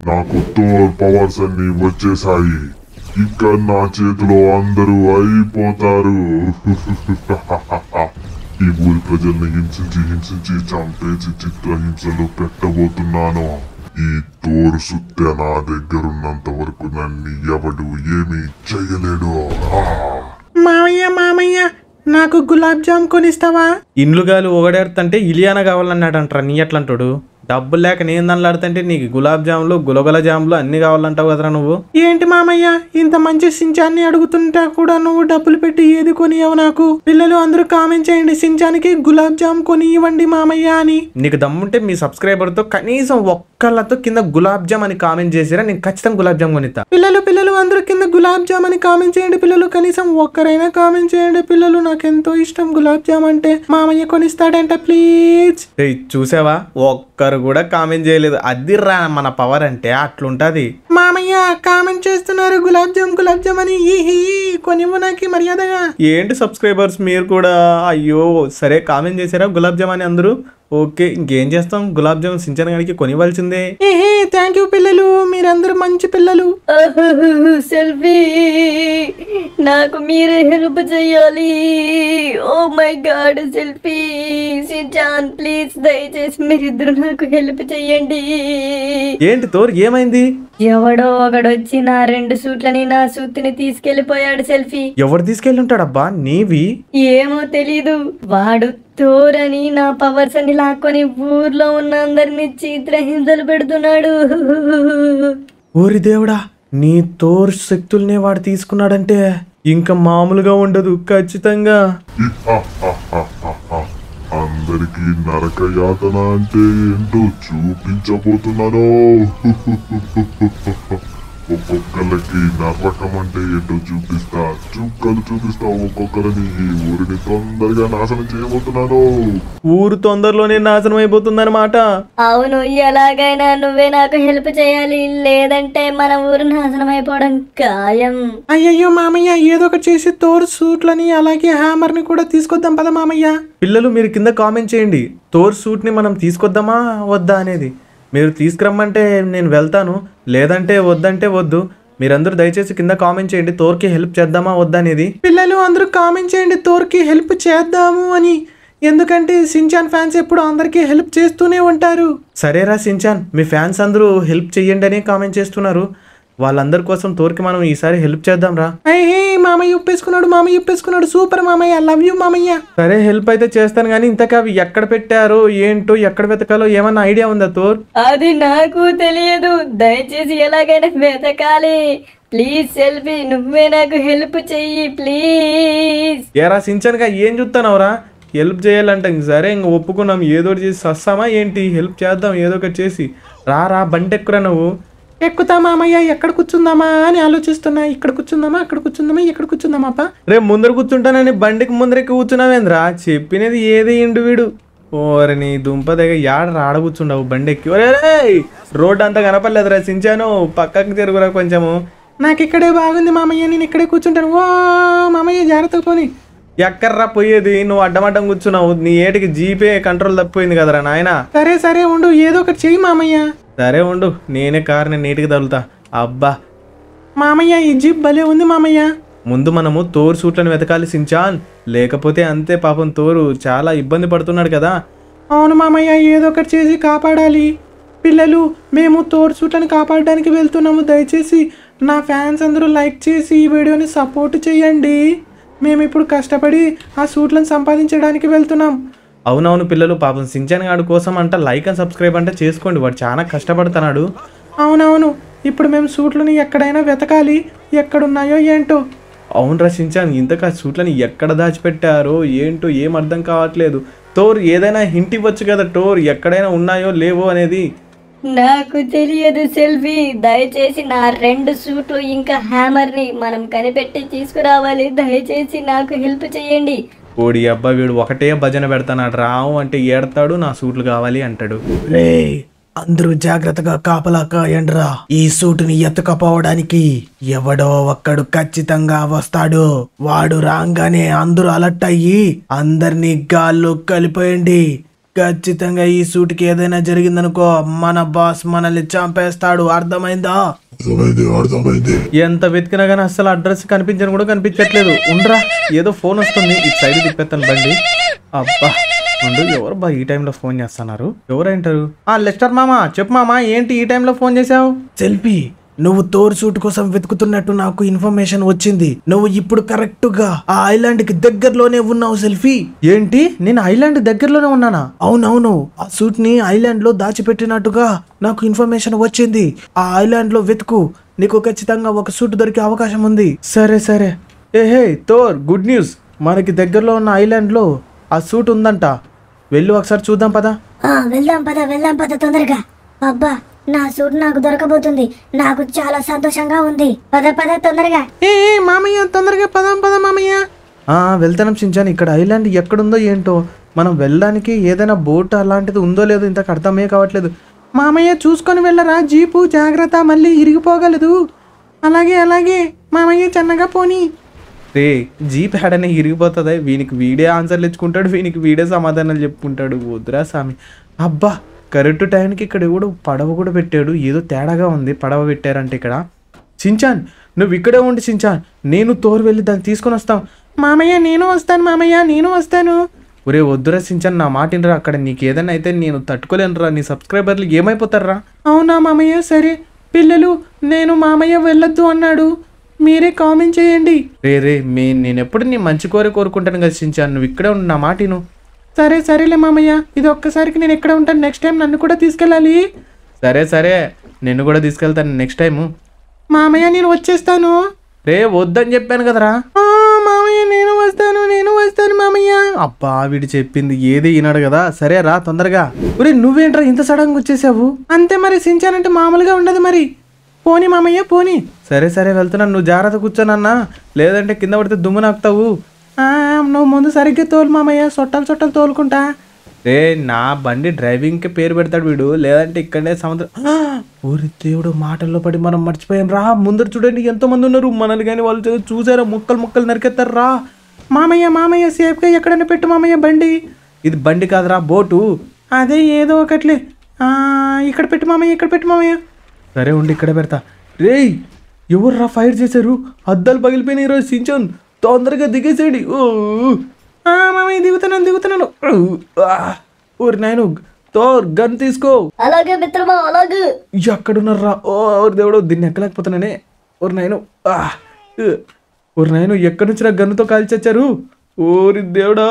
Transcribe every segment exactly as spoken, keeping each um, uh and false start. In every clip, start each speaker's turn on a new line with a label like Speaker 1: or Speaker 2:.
Speaker 1: నాకు Thor powers అన్ని వచ్చేసాయి. ఇంకా నా చేతిలో అందరూ అయిపోతారు. ఈ ఊరి ప్రజల్ని హింసించి హింసించి చంపేసి చిత్రహింసలు పెట్టబోతున్నాను. ఈ తోరు సుత్తె నా దగ్గరున్నంత వరకు నన్ను ఎవడు ఏమీ చెయ్యలేడు.
Speaker 2: మామయ్య మామయ్య నాకు గులాబ్ జామ్ కొనిస్తావా? ఇండ్లుగాలు ఒకడేడుతుంటే ఇలియానా కావాలన్నాడంటారా నీ ఎట్లంటాడు? డబ్బులు లేక నేను దానిలాడుతుంటే నీకు గులాబ్ జాములు గులగల జాములు అన్ని కావాలంటావు కదరా నువ్వు. ఏంటి మామయ్య ఇంత మంచి సించాన్ని అడుగుతుంటా కూడా నువ్వు డబ్బులు పెట్టి ఏది కొనియవు నాకు? పిల్లలు అందరూ కామెంట్ చేయండి సించానికి గులాబ్ జామ్ కొని ఇవ్వండి మామయ్య అని. నీకు దమ్ముంటే మీ సబ్స్క్రైబర్ తో కనీసం ఒక్కళ్ళతో కింద గులాబ్ జామ్ అని కామెంట్ చేసిరా, నేను ఖచ్చితంగా గులాబ్ జామ్ కొనిస్తా. పిల్లలు పిల్లలు అందరూ కింద గులాబ్ జామ్ అని కామెంట్ చేయండి పిల్లలు. కనీసం ఒక్కరైనా కామెంట్ చేయండి పిల్లలు. నాకు ఎంతో ఇష్టం గులాబ్ జామ్ అంటే. మామయ్య కొనిస్తాడంట ప్లీజ్. చూసావా ఒక్కరు కూడా కామెంట్ చేయలేదు. అది రా మన పవర్ అంటే అట్లుంటది. మామయ్య కామెంట్ చేస్తున్నారు గులాబ్ జామ్ గులాబ్ జామ్ అని. కొనివ్వు నాకు మర్యాదగా. ఏంటి సబ్స్క్రైబర్స్ మీరు కూడా అయ్యో సరే కామెంట్ చేశారా గులాబ్ జామ్ అని అందరూ? ఓకే ఇంకేం చేస్తాం, గులాబ్ జామ్ సించన్ గారికి కొనివ్వాల్సిందే. థ్యాంక్ యూ పిల్లలు, మీరందరూ మంచి పిల్లలు.
Speaker 3: సెల్ఫీ నాకు మీరే హెల్ప్ చెయ్యాలి. Oh my God selfie Shinchan please దయచేసి మీరిద్దరు నాకు హెల్ప్ చెయ్యండి.
Speaker 2: ఏంటి తోర్ ఏమైంది?
Speaker 3: ఎవడో ఒకడొచ్చి నా రెండు సూట్లని నా సూత్ని తీసుకెళ్లిపోయాడు సెల్ఫీ.
Speaker 2: ఎవడు తీసుకెళ్ళి ఉంటాడబ్బా? నీవి?
Speaker 3: ఏమో తెలీదు. వాడు తోరని నా పవర్స్ అని లాక్కొని ఊర్లో ఉన్న అందరినీ చిత్రహింసలు పెడుతున్నాడు.
Speaker 2: ఓరి దేవుడా, నీ తోర్ శక్తుల్నే వాడు తీసుకున్నాడంటే ఇంకా మామూలుగా ఉండదు ఖచ్చితంగా.
Speaker 1: అందరికీ నరక యాతన అంటే ఏంటో చూపించబోతున్నాను. ఒక్కొక్కరికి నరకం అంటే ఏంటో చూపిస్తా. చుక్కలు చూపిస్తా ఒక్కొక్కరిని. ఈ ఊరిని తొందరగా నాశనం చేయబోతున్నాను.
Speaker 2: ఊరు తొందరలోనే నాశనం అయిపోతుంది అనమాట.
Speaker 3: అవును, ఎలాగైనా నువ్వే నాకు హెల్ప్ చేయాలి, లేదంటే మన ఊరు నాశనం అయిపోవడం ఖాయం.
Speaker 2: అయ్యయ్యో మామయ్య ఏదో ఒకటి చేసి తోర్ సూట్లని అలాగే హ్యామర్ ని కూడా తీసుకొద్దాం పద మామయ్య. పిల్లలు మీరు కింద కామెంట్ చేయండి తోర్ సూట్ ని మనం తీసుకొద్దామా వద్దా అనేది. మీరు తీసుకురమ్మంటే నేను వెళ్తాను, లేదంటే వద్దంటే వద్దు. మీరందరూ దయచేసి కింద కామెంట్ చేయండి తోర్కి హెల్ప్ చేద్దామా వద్దా అనేది. పిల్లలు అందరూ కామెంట్ చేయండి తోర్కి హెల్ప్ చేద్దాము అని. ఎందుకంటే సించాన్ ఫ్యాన్స్ ఎప్పుడు అందరికీ హెల్ప్ చేస్తూనే ఉంటారు. సరేరా సించాన్ మీ ఫ్యాన్స్ అందరూ హెల్ప్ చెయ్యండి అని కామెంట్ చేస్తున్నారు. వాళ్ళందరి కోసం తోర్కి మనం ఈసారి హెల్ప్ చేద్దాం రా. మామయ్య ఉప్పేసుకున్నాడు మామయ్య ఉప్పేసుకున్నాడు. సూపర్ మామయ్య, లవ్ యూ మామయ్య. సరే హెల్ప్ అయితే చేస్తాను కానీ ఇంతకు అవి ఎక్కడ పెట్టారో ఏంటో ఎక్కడ వెతకాలో ఏమన్నా ఐడియా ఉందా తోర్?
Speaker 3: అది నాకు తెలియదు, దయచేసి ఎలాగైనా వెతకాలి. ప్లీజ్ సెల్ఫీ నువ్వే నాకు హెల్ప్ చెయ్యి ప్లీజ్.
Speaker 2: ఏరా సించాన్ గా ఏం చూస్తానవరా? హెల్ప్ చేయాలంట. సరే ఇంక ఒప్పుకున్నాం, ఏదో చేసి వస్తామా ఏంటి? హెల్ప్ చేద్దాం ఏదో ఒకటి చేసి. రా రా బండి ఎక్కురా నువ్వు. ఎక్కుతా మామయ్య, ఎక్కడ కూర్చుందామా అని ఆలోచిస్తున్నా. ఇక్కడ కూర్చుందామా అక్కడ కూర్చుందామా ఎక్కడ కూర్చుందామా అప్ప? రేపు ముందర కూర్చుంటానని బండికి ముందరెక్కి కూర్చున్నావేంద్రా? చెప్పినది ఏది ఇండు వీడు. ఓరే నీ దుంప దగ్గర యాడ రాడ కూర్చుండవు బండి ఎక్కి. ఒరే రోడ్డు అంతా కనపడలేదురా సించాను, పక్కకి తిరుగురా కొంచెము. నాకు ఇక్కడే బాగుంది మామయ్య, నేను ఇక్కడే కూర్చుంటాను. ఓ మామయ్య జాగ్రత్త పోని. ఎక్కర్రా పోయేది? నువ్వు అడ్డమడ్డం కూర్చున్నావు. నీ ఏటికి జీపే కంట్రోల్ తప్పిపోయింది కదరా నాయన. సరే సరే ఉండు, ఏదో ఒకటి చెయ్యి మామయ్య. సరే ఉండు, నేనే కార్ని నీటికి తగులుతా. అబ్బా మామయ్య ఈ జీప్ భలే ఉంది మామయ్య. ముందు మనము తోరు సూట్లను వెతకాలి సించాన్, లేకపోతే అంతే పాపం తోరు చాలా ఇబ్బంది పడుతున్నాడు కదా. అవును మామయ్య ఏదో ఒకటి చేసి కాపాడాలి. పిల్లలు మేము తోరు సూట్లను కాపాడడానికి వెళ్తున్నాము. దయచేసి నా ఫ్యాన్స్ అందరూ లైక్ చేసి ఈ వీడియోని సపోర్ట్ చేయండి. మేము ఇప్పుడు కష్టపడి ఆ సూట్లను సంపాదించడానికి వెళ్తున్నాం. అవునవును పిల్లలు, పాపం సించాన్ గాడి కోసం అంట లైక్ అండ్ సబ్స్క్రైబ్ అంటే చేసుకోండి, వాడు చాలా కష్టపడుతున్నాడు. అవునవును, ఇప్పుడు మేము సూట్లను ఎక్కడైనా వెతకాలి, ఎక్కడున్నాయో ఏంటో. అవునరా సించాన్, ఇంతకా సూట్లను ఎక్కడ దాచిపెట్టారో ఏంటో ఏం అర్థం కావట్లేదు. తోర్ ఏదైనా హింట్ ఇవ్వచ్చు కదా టోర్, ఎక్కడైనా ఉన్నాయో లేవో అనేది.
Speaker 3: నాకు తెలియదు సెల్ఫీ, దయచేసి నా రెండు సూట్లు ఇంకా హ్యామర్ ని మనం కనిపెట్టి తీసుకురావాలి. దయచేసి నాకు హెల్ప్ చేయండి.
Speaker 2: ఓడి అబ్బా వీడు ఒకటే భజన పెడతాడు. రావు అంటే ఏడతాడు, నా సూట్లు కావాలి అంటాడు. రే అందరూ జాగ్రత్తగా కాపలా కాయండ్రా. ఈ సూటుని ఎత్తుకపోవడానికి ఎవడో ఒక్కడు ఖచ్చితంగా వస్తాడు. వాడు రాగానే అందరూ అలర్ట్ అయ్యి అందరినీ గాల్లో కలిపోయండి. ఖచ్చితంగా ఈ సూట్కి ఏదైనా జరిగిందనుకో మన బాస్ మనల్ని చంపేస్తాడు, అర్థమైందా?
Speaker 1: అర్థమైంది అర్థమైంది.
Speaker 2: ఎంత వెతికినా కానీ అసలు అడ్రస్ కనిపించని కూడా కనిపించట్లేదు. ఉండరా, ఏదో ఫోన్ వస్తుంది, ఇటు సైడ్ తిప్పేస్తాను బండి. అబ్బా ఉండు, ఎవరు బా ఈ టైంలో ఫోన్ చేస్తున్నారు? ఎవరైంటారు? ఆ లెస్టర్ మామా, చెప్పు మామా, ఏంటి ఈ టైంలో ఫోన్ చేసావు? సెల్ఫీ, నువ్వు తోర్ సూట్ కోసం వెతుకుతున్నట్టు నాకు ఇన్ఫర్మేషన్ వచ్చింది. నువ్వు ఇప్పుడు కరెక్ట్ గా ఆ ఐలాండ్ కి దగ్గరలోనే ఉన్నావు సెల్ఫీ. ఏంటి, నేను ఐలాండ్ దగ్గరలోనే ఉన్నానా? అవునవును, ఆ సూట్ ని ఐలాండ్ లో దాచిపెట్టినట్టుగా నాకు ఇన్ఫర్మేషన్ వచ్చింది. ఆ ఐలాండ్ లో వెతుకు, నీకు ఖచ్చితంగా ఒక సూట్ దొరికే అవకాశం ఉంది. సరే సరే. ఏ హే తోర్, గుడ్ న్యూస్, మనకి దగ్గరలో ఉన్న ఐలాండ్ లో ఆ సూట్ ఉందంట. వెళ్ళి ఒకసారి చూద్దాం పదా.
Speaker 3: వెళ్దాం పద వెళ్దాం పద తొందరగా. అబ్బా, నా సూట్ నాకు దొరకబోతుంది, నాకు చాలా సంతోషంగా ఉంది. పద పద తొందరగా.
Speaker 2: ఏ మామయ్య, తొందరగా పదాం పద మామయ్య. వెళ్తాం చించాను. ఇక్కడ ఐలాండ్ ఎక్కడుందో ఏంటో, మనం వెళ్ళడానికి ఏదైనా బోట్ అలాంటిది ఉందో లేదో ఇంతకు అర్థమే కావట్లేదు. మామయ్య చూసుకొని వెళ్ళరా, జీపు జాగ్రత్త, మళ్ళీ ఇరిగిపోగలదు. అలాగే అలాగే మామయ్య, చిన్నగా పోనీ. రే, జీప్ హ్యాడనే ఇరిగిపోతుంది. వీనికి వీడే ఆన్సర్లు ఇచ్చుకుంటాడు, వీనికి వీడే సమాధానాలు చెప్పుకుంటాడు. వద్దురా స్వామి. అబ్బా, కరెక్ట్ టైంకి ఇక్కడ కూడా పడవ కూడా పెట్టాడు. ఏదో తేడాగా ఉంది, పడవ పెట్టారంటే ఇక్కడ. చించాన్, నువ్వు ఇక్కడే ఉండి చించాన్, నేను తోరు వెళ్ళి దాన్ని తీసుకొని వస్తాం. మామయ్య నేను వస్తాను, మామయ్య నేను వస్తాను. ఒరే వద్దురా చించాన్, నా మాటినరా. అక్కడ నీకు ఏదైనా అయితే నేను తట్టుకోలేనురా, నీ సబ్స్క్రైబర్లు ఏమైపోతారా? అవునా మామయ్య, సరే. పిల్లలు, నేను మామయ్య వెళ్ళొద్దు అన్నాడు, మీరే కామెంట్ చేయండి. రే రే మే నేను ఎప్పుడు నీ మంచి కోరి కోరుకుంటాను కదా చించాను, నువ్వు ఇక్కడే ఉండు, నా మాటిను. సరే సరేలే మామయ్య, ఇది ఒక్కసారికి నేను ఎక్కడ ఉంటాను, నెక్స్ట్ టైం నన్ను కూడా తీసుకెళ్ళాలి. సరే సరే, నిన్ను కూడా తీసుకెళ్తాను నెక్స్ట్ టైము. మామయ్య నేను వచ్చేస్తాను. రే వద్దని చెప్పాను కదరా. మామయ్య నేను వస్తాను, నేను వస్తాను మామయ్య. అబ్బా, వీడు చెప్పింది ఏది వినాడు కదా. సరే రా తొందరగా. ఒరే నువ్వేంట్రా ఇంత సడన్గా వచ్చేసావు? అంతే మరి, సించానంటే మామూలుగా ఉండదు మరి. పోనీ మామయ్య పోనీ. సరే సరే వెళ్తున్నాను, నువ్వు జాగ్రత్త కూర్చోనన్నా, లేదంటే కింద పడితే దుమ్ము నాకుతావు. నువ్వు ముందు సరిగ్గా తోలు మామయ్య, సొట్టాలు సొట్టాలు తోలుకుంటా. రే, నా బండి డ్రైవింగ్కి పేరు పెడతాడు వీడు, లేదంటే ఇక్కడనే సముద్రం. ఊరి దేవుడు, మాటల్లో పడి మనం మర్చిపోయాం రా. ముందర చూడండి ఎంతమంది ఉన్నారు, మనల్ని కానీ వాళ్ళు చూసారా, ముక్కలు ముక్కలు నరికెత్తారు రా. మామయ్య మామయ్య, సేఫ్గా ఎక్కడైనా పెట్టు మామయ్య బండి. ఇది బండి కాదురా, బోటు. అదే ఏదో ఒకట్లే, ఇక్కడ పెట్టు మామయ్య, ఇక్కడ పెట్టు మామయ్య. సరే ఉండి ఇక్కడే పెడతా. రేయ్, ఎవర్రా ఫైర్ చేశారు? అద్దాలు పగిలిపోయినాయి ఈరోజు. సించాన్ తొందరగా దిగేసేయండి. ఓ మామయ్య దిగుతున్నాను దిగుతున్నాను. ఊరి నాయను, తోర్ గన్ తీసుకో.
Speaker 3: అలాగే మిత్రమా, అలాగే.
Speaker 2: ఎక్కడున్నారా? ఓ దేవుడు, దీన్ని ఎక్కలేకపోతున్నానే. ఊరి నాయను, ఊరి నాయను, ఎక్కడి నుంచి నా గన్నుతో కాల్చొచ్చారు? ఓరి దేవుడా,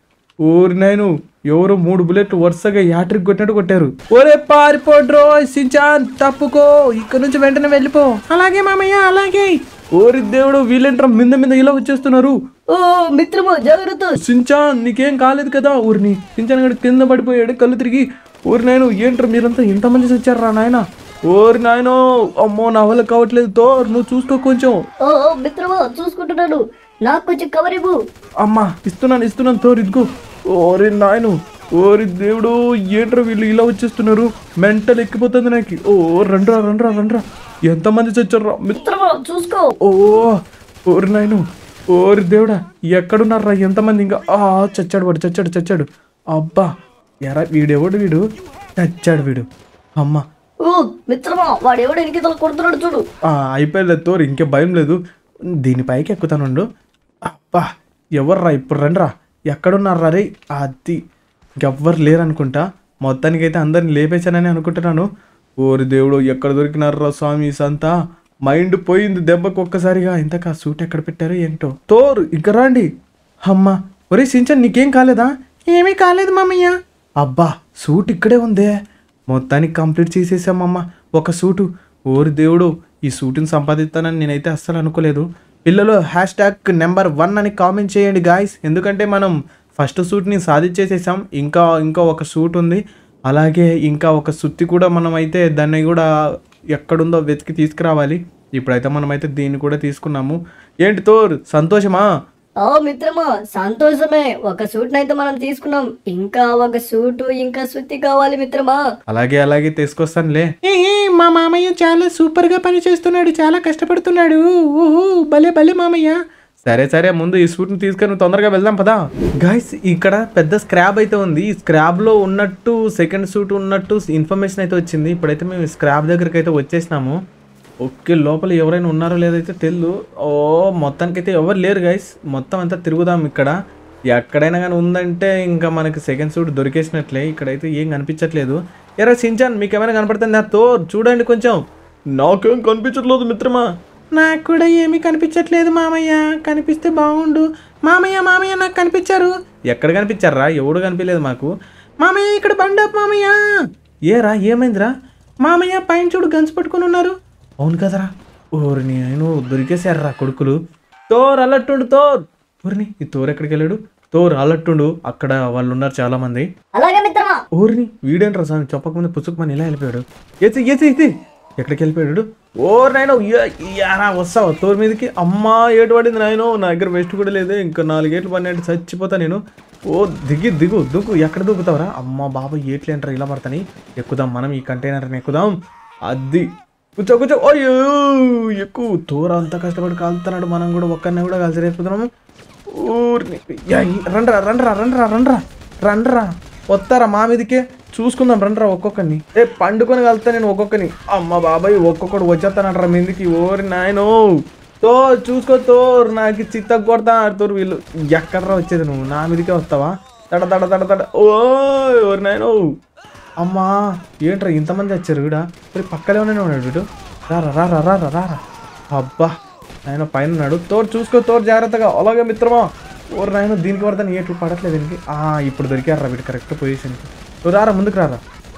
Speaker 2: ఓరి నాయను, ఎవరో మూడు బుల్లెట్లు వరుసగా యాట్రిక్ కొట్టినట్టు కొట్టారు. ఒరే పారిపోడ్రో సించాన్, తప్పుకో, ఇక్కడ నుంచి వెంటనే వెళ్ళిపో. అలాగే మామయ్య అలాగే. ఓరి దేవుడు, వీళ్ళంటారా మింద మీద ఇలా వచ్చేస్తున్నారు.
Speaker 3: ఓ మిత్రమా జాగ్రత్త.
Speaker 2: సించాన్ నీకేం కాలేదు కదా? ఊరిని సించాన్ గడి కింద పడిపోయాడు కళ్ళు తిరిగి. ఊరి నాయను, ఏంట్రా మీరంతా ఇంతమంది వచ్చారా నాయన? ఓరి నాయనో, అమ్మో నా వల్ల కావట్లేదు. తో నువ్వు చూసుకో కొంచెం.
Speaker 3: ఓ మిత్రమా చూసుకుంటున్నాను, నాకు కొంచెం కవర్ ఇవ్వు.
Speaker 2: అమ్మా ఇస్తున్నాను ఇస్తున్నాను తోరు, ఇదిగో. ఓరి నాయను, ఓరి దేవుడు, ఏంట్రా వీళ్ళు ఇలా వచ్చేస్తున్నారు? మెంటల్ ఎక్కిపోతుంది నాకు. ఓ రండ్రా రండ్రా రండ్రా, ఎంతమంది చచ్చారా?
Speaker 3: మిత్రమా చూసుకో.
Speaker 2: ఓ ఓరి నాయను, ఓరి దేవుడా, ఎక్కడున్నారా ఎంతమంది? ఇంకా ఆ చచ్చాడు వాడు, చచ్చాడు చచ్చాడు. అబ్బా ఎరా, వీడెవడు వీడు? చచ్చాడు వీడు. అమ్మా
Speaker 3: ఓ మిత్రమా, వాడు ఎవడు ఎనికి కొడుతున్నాడు చూడు.
Speaker 2: అయిపోయలేదు తోరు, ఇంకే భయం లేదు. దీనిపైకి ఎక్కుతానుండు. అబ్బా ఎవర్రా ఇప్పుడు? రండ్రా, ఎక్కడున్నారా రే? అది ఇంకెవ్వరు లేరనుకుంటా. మొత్తానికైతే అందరిని లేపేశానని అనుకుంటున్నాను. ఓరి దేవుడు, ఎక్కడ దొరికినారా స్వామి సంతా? మైండ్ పోయింది దెబ్బకు ఒక్కసారిగా. ఇంతకు ఆ సూట్ ఎక్కడ పెట్టారో ఏంటో. తోరు ఇక్కడ రండి. అమ్మా, ఒరే సించన్ నీకేం కాలేదా? ఏమీ కాలేదు మామయ్య. అబ్బా సూట్ ఇక్కడే ఉందే. మొత్తానికి కంప్లీట్ చేసేసామమ్మ ఒక సూటు. ఓరి దేవుడు, ఈ సూటుని సంపాదిస్తానని నేనైతే అస్సలు అనుకోలేదు. పిల్లలు హ్యాష్ ట్యాగ్ నెంబర్ వన్ అని కామెంట్ చేయండి గాయస్, ఎందుకంటే మనం ఫస్ట్ సూట్ని సాధించేసేసాం. ఇంకా ఇంకా ఒక సూట్ ఉంది, అలాగే ఇంకా ఒక సుత్తి కూడా మనం అయితే దాన్ని కూడా ఎక్కడుందో వెతికి తీసుకురావాలి. ఇప్పుడైతే మనమైతే దీన్ని కూడా తీసుకున్నాము. ఏంటి తోర్ సంతోషమా?
Speaker 3: ఓ మిత్రమా సంతోషమే, ఒక సూట్ అయితే మనం తీసుకున్నాం, ఇంకా ఒక సూటు ఇంకా సుత్తి కావాలి మిత్రమా.
Speaker 2: అలాగే అలాగే తీసుకొస్తానులే. మా మామయ్య చాలా సూపర్ గా పని చేస్తున్నాడు, చాలా కష్టపడుతున్నాడు. ఓహో భలే భలే మామయ్య. సరే సరే ముందు ఈ సూట్ని తీసుకొని తొందరగా వెళ్దాం పదా. గైస్ ఇక్కడ పెద్ద స్క్రాబ్ అయితే ఉంది. ఈ స్క్రాబ్లో ఉన్నట్టు సెకండ్ సూట్ ఉన్నట్టు ఇన్ఫర్మేషన్ అయితే వచ్చింది. ఇప్పుడైతే మేము స్క్రాబ్ దగ్గరికి అయితే వచ్చేసినాము. ఓకే లోపల ఎవరైనా ఉన్నారో లేదైతే తెలియదు. ఓ మొత్తానికైతే ఎవరు లేరు గైస్. మొత్తం అంతా తిరుగుదాం. ఇక్కడ ఎక్కడైనా కానీ ఉందంటే ఇంకా మనకి సెకండ్ సూట్ దొరికేసినట్లే. ఇక్కడైతే ఏం కనిపించట్లేదు. ఎరా సించాన్ మీకు ఏమైనా కనపడుతుంది తో చూడండి కొంచెం. నాకేం కనిపించట్లేదు మిత్రమా. నాకు కూడా ఏమీ కనిపించట్లేదు మామయ్య. కనిపిస్తే బాగుండు మామయ్య. మామయ్య నాకు కనిపించారు. ఎక్కడ కనిపించారా? ఎవడు కనిపించలేదు మాకు. మామయ్య ఇక్కడ బండప్ మామయ్య. ఏరా ఏమైందిరా మామయ్య? పైన చూడు గన్స్ పట్టుకుని ఉన్నారు. అవును కదరా. ఓరిని నేను దొరికేశారా కొడుకులు. తోర్ అలట్టుండు తోర్. ఊరిని ఈ తోర్ ఎక్కడికి వెళ్ళాడు? తోర్ అలట్టుండు. అక్కడ వాళ్ళు ఉన్నారు చాలా మంది.
Speaker 3: అలాగే మిత్రమా.
Speaker 2: ఊరిని వీడేంట్రా సార్ చెప్పకముందు పుచ్చుకుమని ఇలా వెళ్ళిపోయాడు. ఏసి ఏసి ఏసి ఎక్కడికి వెళ్ళిపోయాడు? ఓ నాయనో యారా వస్తావా తోర్ మీదకి? అమ్మా ఏటు పడింది నాయనో. నా దగ్గర వెస్ట్ కూడా లేదే. ఇంకా నాలుగేట్లు పడినట్టు చచ్చిపోతా నేను. ఓ దిగి దిగు దుక్కు. ఎక్కడ దూకుతావరా? అమ్మ బాబా ఏట్లు ఏంటారా ఇలా పడతాని. ఎక్కుదాం మనం ఈ కంటైనర్ని ఎక్కుదాం. అది కూర్చో కూర్చో. అయ్యో ఎక్కువ తోర అంతా కష్టపడి కాలుతున్నాడు. మనం కూడా ఒక్కరిని కూడా కలిసి రేపుతున్నాము. ఊరిని రండ్రా రండ్రా రండ్రా రండ్రా రండ్రా వస్తారా మా మీదకే. చూసుకుందాం రండ్రా ఒక్కొక్కరిని. ఏ పండుకొని కలుతా నేను ఒక్కొక్కరిని. అమ్మ బాబాయ్ ఒక్కొక్కడు వచ్చేస్తానంటారా మీదికి. ఓరి నాయనో తో చూసుకో తోర్. నాకు చిత్త కొడతా తోరు వీళ్ళు. ఎక్కడరా వచ్చేది నువ్వు? నా మీదకే వస్తావా? తడ తడ తడ తడ. ఓ ఓరి నాయనో. అమ్మా ఏంట్రా ఇంతమంది వచ్చారు వీడ? మరి పక్కనే ఉన్నాడు వీడు. రారా రారా రారా రారా. అబ్బా ఆయన పైన ఉన్నాడు. తోర్ చూసుకో తోర్ జాగ్రత్తగా. అలాగే మిత్రమా. ఓరు నాయన దీనికి పడతాను ఏట్లు పడట్లేదు దీనికి. ఇప్పుడు దొరికారా వీడు కరెక్ట్ పొజిషన్కి. రారా ముందుకు రారా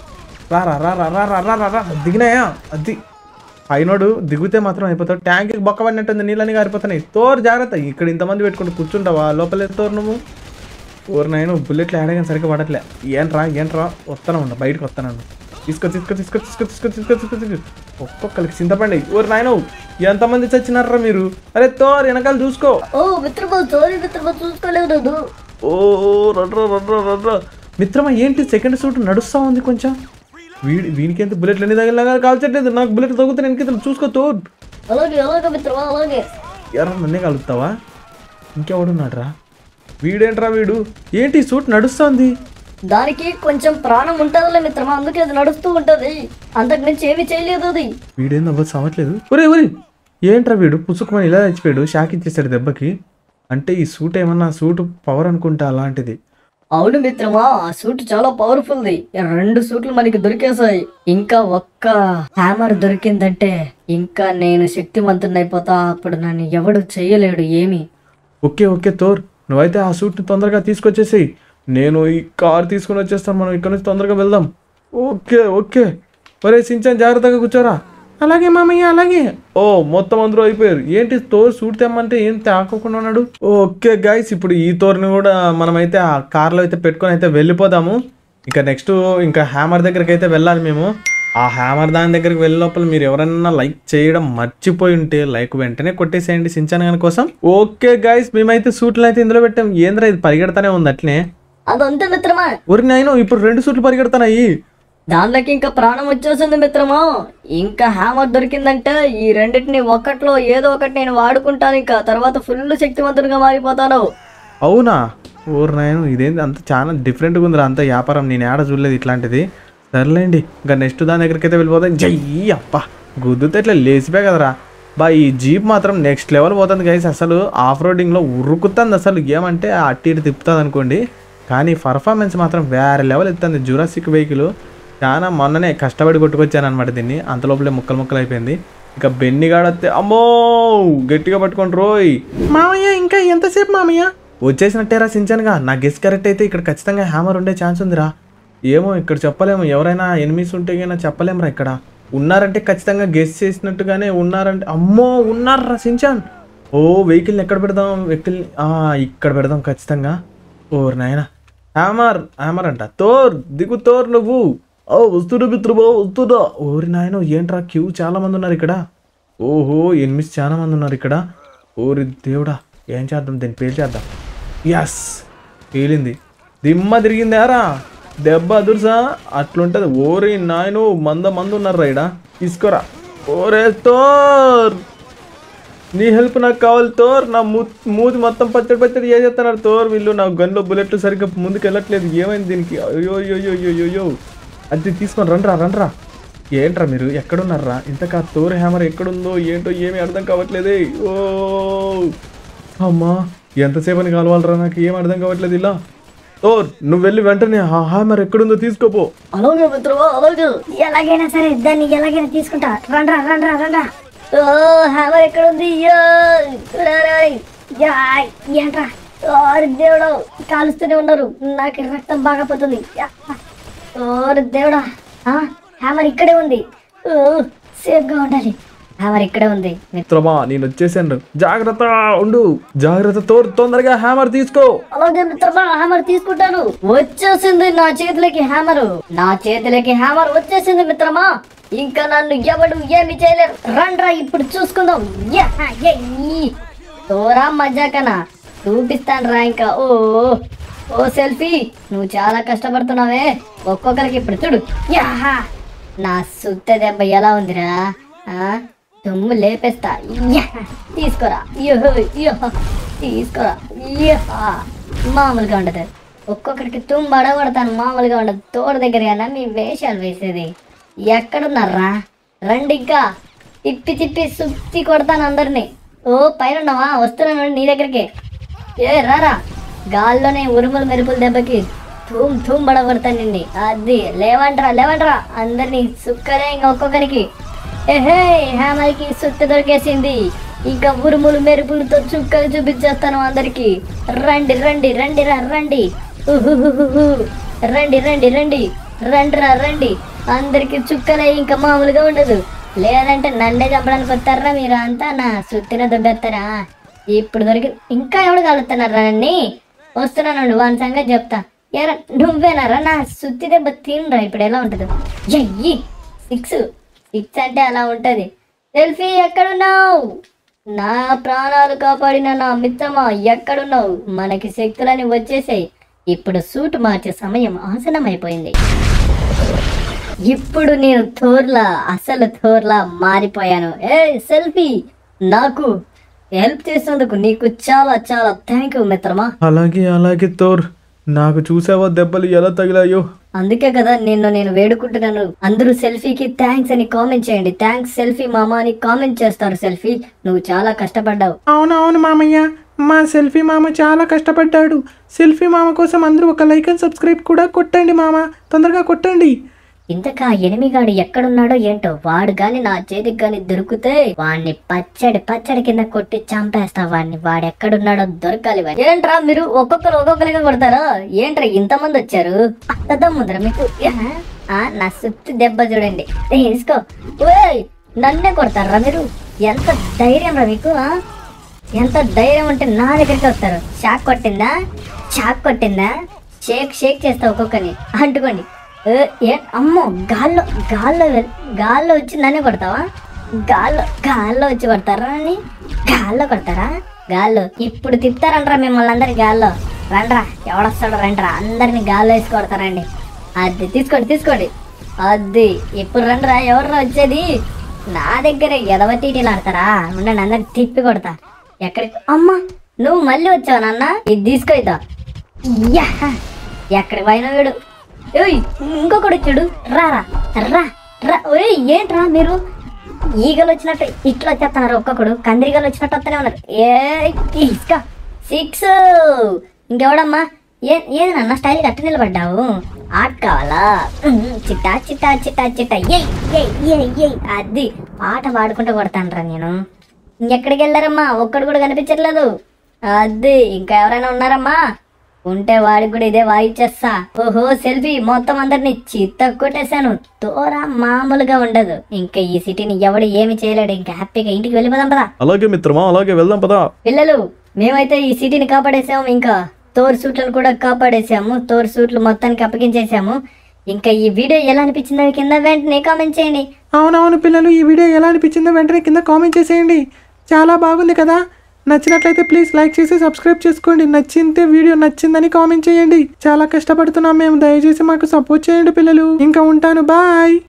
Speaker 2: రారా రారా రారా రారా రా. దిగినాయా? అది పైనోడు దిగితే మాత్రం అయిపోతావు. ట్యాంక్కి బొక్క పడినట్టుంది. నీళ్ళని గారిపోతున్నాయి. తోర్ జాగ్రత్త. ఇక్కడ ఇంతమంది పెట్టుకుంటూ కూర్చుంటావా లోపలే తోర్ నువ్వు? ఓరు నాయన బుల్లెట్లు ఆడగానే సరిగ్గా పడట్లే. ఏంట్రా ఏంట్రా వస్తాను ఉండ బయటకు వస్తాను. తీసుకో తీసుకో తీసుకో తీసుకో తీసుకో తీసుకో తీసుకో తీసుకో ఒక్కొక్కరికి చింతపండి. ఓరు నాయన ఎంతమంది చచ్చినారా మీరు? అరే తోర్ వెనకాల చూసుకో.
Speaker 3: ఓ మిత్రమా సారీ మిత్రమా చూసుకోలేదు.
Speaker 2: ఓ రడ్రా రడ్రా రడ్రా. మిత్రమా ఏంటి సెకండ్ సూట్ నడుస్తూ ఉంది కొంచెం. వీడి వీనికి ఎంత బుల్లెట్లు ఎన్ని తగిలినా కాల్చట్లేదు. నాకు బుల్లెట్ తగ్గుతాను వెనక చూసుకో తోర్.
Speaker 3: అలాగే అలాగే మిత్రమా అలాగే.
Speaker 2: ఎర్ర నన్నే కలుగుతావా? ఇంకెవడున్నాడు రా? వీడేంట్రా వీడు? ఏంటి సూట్ నడుస్తుంది?
Speaker 3: దానికి కొంచెం ప్రాణం ఉంటుందిలే మిత్రమా. అందుకే అది నడుస్తూ ఉంటది. అంతకు నుంచి ఏమి చేయలేదు అది.
Speaker 2: వీడేం అవ్వదు సావట్లేదు. ఒరే ఒరే ఏంట్రా వీడు పుచ్చుకుమని ఇలా చచ్చిపోయాడు. షాక్ ఇచ్చేసాడు దెబ్బకి. అంటే ఈ సూట్ ఏమన్నా సూట్ పవర్ అనుకుంటా అలాంటిది.
Speaker 3: అవును మిత్రమా ఆ సూట్ చాలా పవర్ఫుల్ది. రెండు సూట్లు మనకి దొరికేసాయి. ఇంకా ఒక్క హ్యామర్ దొరికిందంటే ఇంకా నేను శక్తివంతుని అయిపోతా. అప్పుడు నన్ను ఎవడు చెయ్యలేడు ఏమి.
Speaker 2: ఓకే ఓకే తోర్ నువ్వైతే ఆ సూట్ని తొందరగా తీసుకొచ్చేసేయి. నేను ఈ కార్ తీసుకుని వచ్చేస్తాను. మనం ఇక్కడ నుంచి తొందరగా వెళ్దాం. Okay okay. ఒరే సించాన్ జాగ్రత్తగా కూర్చోరా. అలాగే మామయ్య అలాగే. ఓ మొత్తం అందరూ అయిపోయారు. ఏంటి తోర్ సూట్ తెమ్మంటే ఏం తాకోకుండా ఉన్నాడు. ఓకే గైస్ ఇప్పుడు ఈ తోర్ని కూడా మనమైతే ఆ కార్లో అయితే పెట్టుకొని అయితే వెళ్ళిపోదాము. ఇంకా నెక్స్ట్ ఇంకా హ్యామర్ దగ్గరికి అయితే వెళ్ళాలి మేము. ఆ హ్యామర్ దాని దగ్గరికి వెళ్ళే లోపల మీరు ఎవరన్నా లైక్ చేయడం మర్చిపోయి ఉంటే లైక్ వెంటనే కొట్టేసేయండి సించాన్ గారి కోసం. ఓకే గైస్ మేమైతే సూట్లు అయితే ఇందులో పెట్టాం. ఏంద్రా ఇది పరిగెడతానే ఉంది అట్లనే.
Speaker 3: అదంతే మిత్రమా.
Speaker 2: ఒరి నాయనో ఇప్పుడు రెండు సూట్లు పరిగెడతాయి.
Speaker 3: దాంట్లోకి ఇంకా ప్రాణం వచ్చేసింది మిత్రమా. ఇంకా హ్యామర్ దొరికిందంటే ఈ రెండింటిని ఒక్కట్లో ఏదో ఒకటి నేను వాడుకుంటాను. ఇంకా తర్వాత ఫుల్ శక్తివంతుడిగా మారిపోతాను.
Speaker 2: అవునా? ఓరు నాయను ఇదేంటి అంత చాలా డిఫరెంట్గా ఉందిరా. అంత వ్యాపారం నేను ఏడ చూడలేదు ఇట్లాంటిది. సర్లేండి ఇంకా నెక్స్ట్ దాని దగ్గరికి అయితే వెళ్ళిపోతాయి. జై అప్ప గుద్దుతే ఇట్లా లేచిపోయా కదరా బా. ఈ జీప్ మాత్రం నెక్స్ట్ లెవెల్ పోతుంది గైస్. అసలు ఆఫ్ రోడింగ్లో ఉరుకుతుంది. అసలు ఏమంటే అట్టి ఇటు తిప్పుతుంది అనుకోండి. కానీ పర్ఫార్మెన్స్ మాత్రం వేరే లెవెల్ ఇస్తుంది. జురాసిక్ వెహికల్ చాలా మొన్ననే కష్టపడి కొట్టుకొచ్చాను అనమాట దీన్ని. అంత లోపలే ముక్కలు ముక్కలు అయిపోయింది. ఇక బెన్నిగాడు వస్తే అమ్మో గట్టిగా పట్టుకోండి రోయ్. మామయ్య ఇంకా ఎంతసేపు మామయ్య? వచ్చేసినట్టేరా సించాన్గా. నా గెస్ కరెక్ట్ అయితే ఇక్కడ ఖచ్చితంగా హ్యామర్ ఉండే ఛాన్స్ ఉందిరా. ఏమో ఇక్కడ చెప్పలేము. ఎవరైనా ఎనిమిస్ ఉంటే కన్నా చెప్పలేమురా. ఇక్కడ ఉన్నారంటే ఖచ్చితంగా గెస్ చేసినట్టుగానే ఉన్నారంటే. అమ్మో ఉన్నారా సించాన్. ఓ వెహికల్ని ఎక్కడ పెడదాం? వెహికల్ ఇక్కడ పెడదాం ఖచ్చితంగా. ఓర్ నాయన హ్యామర్ హ్యామర్ అంట. తోర్ దిగు తోర్ నువ్వు. ఓ వస్తున్నా మిత్రమా వస్తున్నా. ఓరి నాయన ఏంట్రా క్యూ చాలా మంది ఉన్నారు ఇక్కడ. ఓహో ఎనిమిది చాలా మంది ఉన్నారు ఇక్కడ. ఓరి దేవుడా ఏం చేద్దాం దీన్ని పేల్చేద్దాం. ఎస్ పేలింది. దిమ్మ తిరిగిందారా దెబ్బ అదుర్సా అట్లుంటది. ఓరి నాయను మంద మంది ఉన్నారు రా ఇడ. తీసుకోరా. ఓరే తోర్ నీ హెల్ప్ నాకు కావాలి తోర్. నా మూ మూతి మొత్తం పచ్చడి పచ్చడి చేసేస్తున్నారు తోర్ వీళ్ళు. నా గన్లో బుల్లెట్లు సరిగ్గా ముందుకు వెళ్ళట్లేదు. ఏమైంది దీనికి? అయ్యో అయ్యో అయ్యో అయ్యో అది తీసుకొని రండ్రా రండ్రా. ఏంట్రా మీరు ఎక్కడున్నారా? ఇంతకా తోర్ హ్యామర్ ఎక్కడుందో ఏంటో ఏమీ అర్థం కావట్లేదే. ఓ అమ్మా ఎంతసేపు అని కావాలరా? నాకు ఏం అర్థం కావట్లేదు. ఇలా తోర్ నువ్వు వెళ్ళి వెంటనే ఆ హ్యామర్ ఎక్కడుందో తీసుకోపో.
Speaker 3: అలాగే మిత్రమా అలాగే. ఎలాగైనా సరే దాన్ని ఎలాగైనా తీసుకుంటా. రండ్రా రండ్రా రండ్రా. ఓ హ్యామర్ ఎక్కడ ఉంది? ఏంట్రా దేవుడు కాలుస్తూనే ఉన్నారు. నాకు రక్తం బాగా పోతుంది. ఓ దేవుడా హ్యామర్ ఇక్కడే ఉంది. సేఫ్ గా ఉండాలి. హ్యామర్ ఇక్కడే ఉంది.
Speaker 2: మిత్రమా నేను వచ్చేసాను. జాగ్రత్త ఉండు. జాగ్రత్త తోర్ తొందరగా హ్యామర్ తీసుకో.
Speaker 3: అలాగే మిత్రమా హ్యామర్ తీసుకుంటాను. వచ్చేసింది నా చేతిలోకి హ్యామర్. నా చేతిలోకి హ్యామర్ వచ్చేసింది మిత్రమా. ఇంకా నన్ను ఎవడు ఏమి చేయలేరు. రండ్రా ఇప్పుడు చూసుకుందాం. తోరా మజాకనా చూపిస్తాను రా ఇంకా. ఓ ఓ సెల్ఫీ నువ్వు చాలా కష్టపడుతున్నావే. ఒక్కొక్కరికి ఇప్పుడు చూడు. యాహా నా సుత్త దెబ్బ ఎలా ఉందిరా? దుమ్ము లేపేస్తా. తీసుకోరా తీసుకోరా. మామూలుగా ఉండదు. ఒక్కొక్కడికి తుమ్ము అడగొడతాను. మామూలుగా ఉండదు. తోడు దగ్గర మీ వేషాలు వేసేది. ఎక్కడున్నారా? రండి ఇంకా తిప్పి తిప్పి సుత్తి కొడతాను అందరినీ. ఓ పైన ఉన్నావా? వస్తున్నాను నీ దగ్గరికి. ఏ రారా. గాల్లోనే ఉరుములు మెరుపులు దెబ్బకి ధూమ్ ధూమ్ పడగొడతాను నిన్ను. అది లేవంట్రా లేవంట్రా అందరినీ సుక్కరే. ఇంకా ఒక్కొక్కరికి ఏహే హ్యామర్కి సుత్తి దొరికేసింది. ఇంకా ఉరుములు మెరుపులతో చుక్కలు చూపించేస్తాను అందరికి. రండి రండి రండి రా రండి. రండి రండి రండి రండిరా రండి. అందరికి చుక్కలే. ఇంకా మామూలుగా ఉండదు. లేదంటే నన్నే చంపడానికి వస్తారా మీరు అంతా? నా సుత్తిన దొబ్బేస్తారా? ఇప్పుడు దొరికి ఇంకా ఎవడు కలుగుతున్నారా నన్ను? వస్తున్నాను వాని సంగతి చెప్తా. ఎరా నువ్వేనారా? నా సుత్తి దెబ్బ తినరా. ఇప్పుడు ఎలా ఉంటుంది? ఎయ్యి సిక్స్ సిక్స్ అంటే అలా ఉంటుంది. సెల్ఫీ ఎక్కడున్నావు? నా ప్రాణాలు కాపాడిన నా మిత్రమా ఎక్కడున్నావు? మనకి శక్తులని వచ్చేసాయి. ఇప్పుడు సూట్ మార్చే సమయం ఆసనమైపోయింది. ఇప్పుడు నేను థోర్లా అసలు థోర్లా మారిపోయాను. ఏ సెల్ఫీ నాకు హెల్ప్ చేసినందుకు నీకు చాలా చాలా థ్యాంక్ యూ మిత్రమా.
Speaker 2: అలాగే అలాగే తోర్. నాకు చూసావా దెబ్బలు ఎలా తగిలాయో?
Speaker 3: అందుకే కదా నిన్ను నేను వేడుకుంటున్నాను. అందరూ సెల్ఫీకి థ్యాంక్స్ అని కామెంట్ చేయండి. థ్యాంక్స్ సెల్ఫీ మామ అని కామెంట్ చేస్తారు. సెల్ఫీ నువ్వు చాలా కష్టపడ్డావు.
Speaker 2: అవునవును మామయ్య. మా సెల్ఫీ మామ చాలా కష్టపడ్డాడు. సెల్ఫీ మామ కోసం అందరూ ఒక లైక్ అండ్ సబ్స్క్రైబ్ కూడా కొట్టండి మామ. తొందరగా కొట్టండి.
Speaker 3: ఇంతకా ఎనిమిగాడు ఎక్కడున్నాడో ఏంటో. వాడు గాని నా చేతికి గాని దొరికితే వాడిని పచ్చడి పచ్చడి కింద కొట్టి చంపేస్తా వాడిని. వాడు ఎక్కడున్నాడో దొరకాలి. ఏంట్రా మీరు ఒక్కొక్కరు ఒక్కొక్కరిగా కొడతారా? ఏంట్రా ఇంతమంది వచ్చారు? అంతదమ్ముందరా మీకు? నా సుత్తి దెబ్బ చూడండి. తీసుకో. ఓయ్ నన్నే కొడతారా మీరు? ఎంత ధైర్యం రా మీకు? ఎంత ధైర్యం ఉంటే నా దగ్గరికి వస్తారు. షాక్ కొట్టిందా? షాక్ కొట్టిందా? షేక్ షేక్ చేస్తా ఒక్కొక్కరిని. అంటుకోండి. ఏ అమ్మో గాల్లో గాల్లో గాల్లో వచ్చి నన్నే కొడతావా? గాల్లో గాల్లో వచ్చి కొడతారా? అని గాల్లో కొడతారా? గాల్లో ఇప్పుడు తిప్పుతారంట్రా మిమ్మల్ని అందరి గాల్లో. రండ్రా ఎవడొస్తాడో రండ్రా. అందరిని గాల్లో వేసి కొడతారండి. అది తీసుకోండి తీసుకోండి. అది ఇప్పుడు రండ్రా. ఎవర్రా వచ్చేది? నా దగ్గర ఎదవతీటీలు ఆడతారా? ఉండండి అందరికి తిప్పి కొడతా. ఎక్కడికి? అమ్మా నువ్వు మళ్ళీ వచ్చావు నాన్న. ఇది తీసుకో. ఇద్దా ఎక్కడికి పోయినా వీడు. ఓయ్ ఇంకొకడు వచ్చాడు. రారా రా రా. ఓయ్ ఏంట్రా మీరు ఈగలు వచ్చినట్టు ఇట్లా వచ్చేస్తున్నారు. ఒక్కొక్కడు కందిరీగలు వచ్చినట్టు వస్తూనే ఉన్నారు. ఏ ఇసుక సిక్స్. ఇంకెవడమ్మా? ఏ ఏది నాన్న స్టైల్గా అట్ట నిలబడ్డావు? ఆట కావాలా? చిట్టా చిట్టా చిట్టా చిట్టా. ఏయ్ ఏయ్ ఏయ్ అది ఆట పాడుకుంటూ కొడతానరా నేను. ఇంకెక్కడికి వెళ్ళారమ్మా? ఒక్కడు కూడా కనిపించట్లేదు. అది ఇంకా ఎవరైనా ఉన్నారమ్మా? ఉంటే వాడికి కూడా ఇదే వాయిచ్చేస్తా. ఓహో సెల్ఫీ మొత్తం అందరిని చిత్త కొట్టేశాను. తోరా మామూలుగా ఉండదు. ఇంకా ఈ సిటీని ఎవడు ఏమి చేయలేడు. ఇంకా హ్యాపీగా ఇంటికి వెళ్ళిపోదాం పదా.
Speaker 2: అలాగే మిత్రమా అలాగే వెళ్దాం పదా.
Speaker 3: పిల్లలు మేమైతే ఈ సిటీని కాపాడేసాము. ఇంకా తోర్ సూట్లను కూడా కాపాడేసాము. తోర్ సూట్లు మొత్తానికి అప్పగించేసాము. ఇంకా ఈ వీడియో ఎలా అనిపించిందో కింద వెంటనే కామెంట్ చేయండి.
Speaker 2: అవునవును పిల్లలు ఈ వీడియో ఎలా అనిపించిందో వెంటనే కింద కామెంట్ చేసేయండి. చాలా బాగుంది కదా. నచ్చినట్లయితే ప్లీజ్ లైక్ చేసి సబ్స్క్రైబ్ చేసుకోండి. నచ్చితే వీడియో నచ్చిందని కామెంట్ చేయండి. చాలా కష్టపడుతున్నాం మేము. దయచేసి మాకు సపోర్ట్ చేయండి పిల్లలు. ఇంకా ఉంటాను. బాయ్.